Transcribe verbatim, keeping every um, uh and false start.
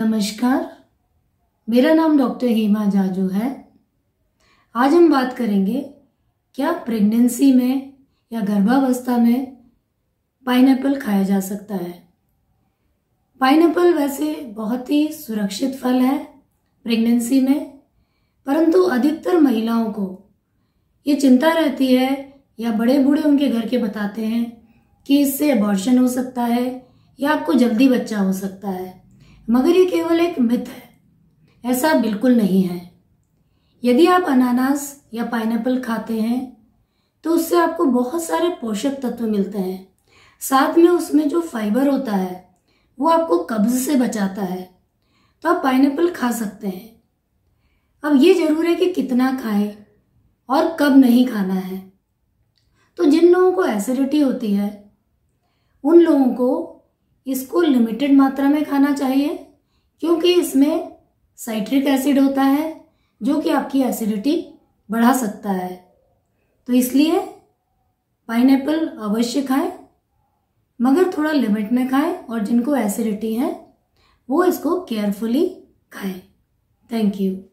नमस्कार, मेरा नाम डॉक्टर हेमा जाजू है। आज हम बात करेंगे क्या प्रेगनेंसी में या गर्भावस्था में पाइनएप्पल खाया जा सकता है। पाइनएप्पल वैसे बहुत ही सुरक्षित फल है प्रेगनेंसी में, परंतु अधिकतर महिलाओं को ये चिंता रहती है या बड़े बूढ़े उनके घर के बताते हैं कि इससे अबॉर्शन हो सकता है या आपको जल्दी बच्चा हो सकता है, मगर ये केवल एक मिथ है, ऐसा बिल्कुल नहीं है। यदि आप अनानास या पाइनएप्पल खाते हैं तो उससे आपको बहुत सारे पोषक तत्व मिलते हैं, साथ में उसमें जो फाइबर होता है वो आपको कब्ज से बचाता है, तो आप पाइनएप्पल खा सकते हैं। अब ये जरूर है कि कितना खाएं और कब नहीं खाना है। तो जिन लोगों को एसिडिटी होती है उन लोगों को इसको लिमिटेड मात्रा में खाना चाहिए, क्योंकि इसमें साइट्रिक एसिड होता है जो कि आपकी एसिडिटी बढ़ा सकता है। तो इसलिए पाइनएप्पल अवश्य खाएं, मगर थोड़ा लिमिट में खाएं, और जिनको एसिडिटी है वो इसको केयरफुली खाएं। Thank you.